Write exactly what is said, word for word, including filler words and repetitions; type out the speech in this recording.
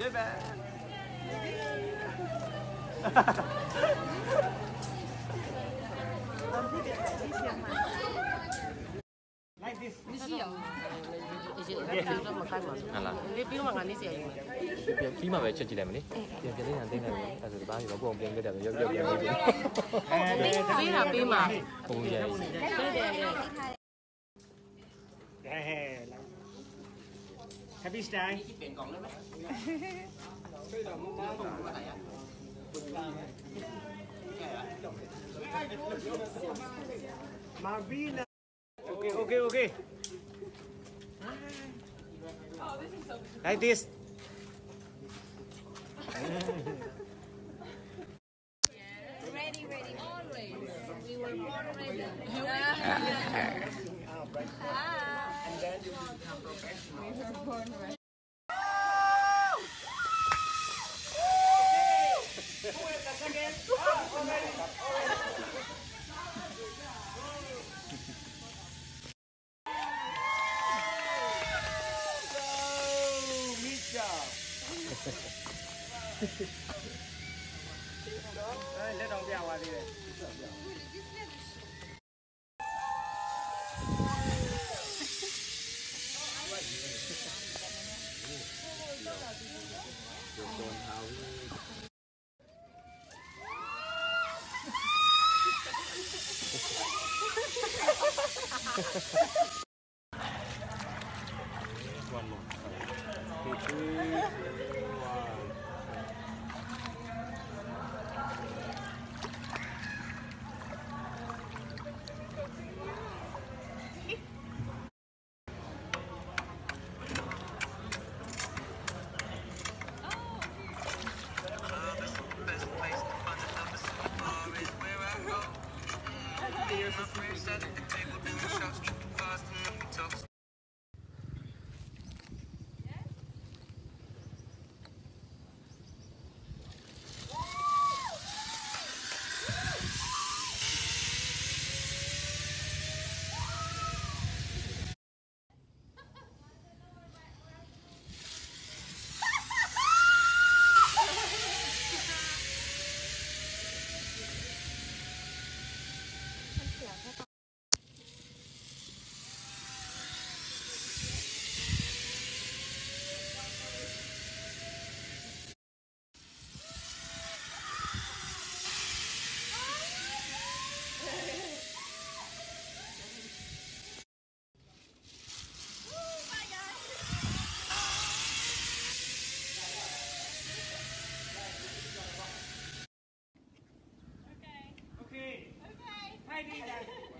Like this. Hả? Đi biết mà ngành đi xe. Phí mà về cho chị làm đi. Tiền cái này tiền này, ta sẽ bán thì nó buông tiền cái đẹp rồi, dập dập dập. Phí là phí mà. Không vậy. Happy style. Marvina. Okay, okay, okay. Like this. Ready, ready, always. We were born ready. And then you will become professional. We were born ready. Who is the second? Ah, already. Let on be our leader. One more. Three, one. Okay. Okay. Hi, Dina.